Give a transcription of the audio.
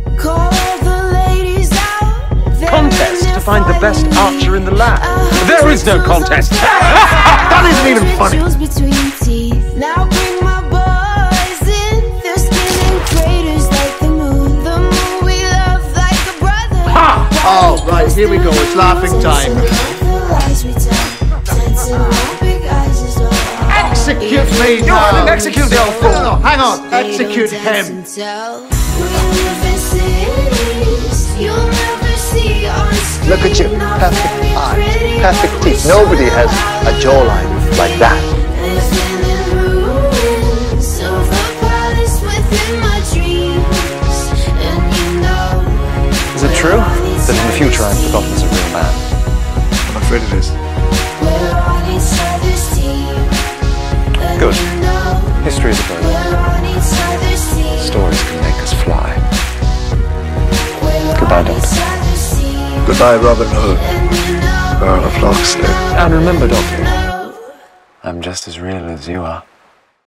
Contest to find the best archer in the land. There is no contest. That isn't even funny. Now bring my boys in. They're skinning craters like the moon. The moon we love like a brother. Ha! Oh, right, here we go. It's laughing time. Execute me No, I now. didn't execute the old fool. No, hang on. Execute him. Look at you, perfect eyes, perfect teeth. Nobody has a jawline like that. Is it true that in the future I'm forgotten as a real man? I'm afraid it is. Good. History is a bird. Stories can make us fly. Goodbye, Doctor. Goodbye, Robin Hood. Or a flock slave. And remember, Doctor, I'm just as real as you are.